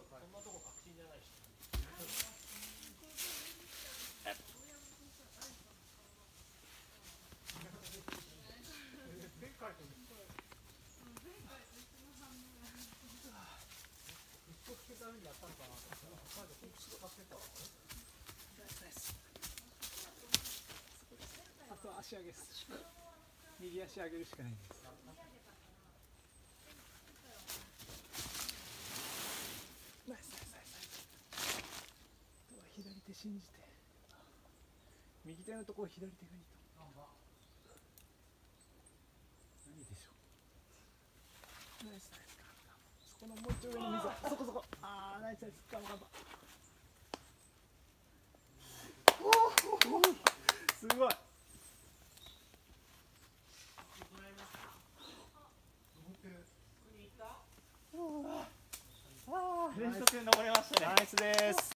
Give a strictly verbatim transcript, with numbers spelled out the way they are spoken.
そんなとこ確信じゃないし。前回とフックつけためにやったのかなと思ったら、フック使ってたわ。 あとは足上げです。右足上げるしかないんです。ナイスナイスナイス。左手信じて。右手のところ左手がいいと。何でしょう。ナイスナイス。そこのもう一丁上の溝。そこそこ。ああナイスナイス。頑張った。すごい。 連続登れましたね。 ナイスです。